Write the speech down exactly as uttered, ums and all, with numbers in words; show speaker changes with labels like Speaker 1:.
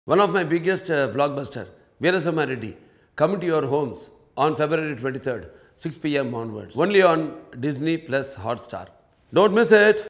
Speaker 1: One of my biggest uh, blockbuster, Veerasamma Reddy, coming to your homes on February twenty-third, six p m onwards, only on Disney plus Hotstar. Don't miss it.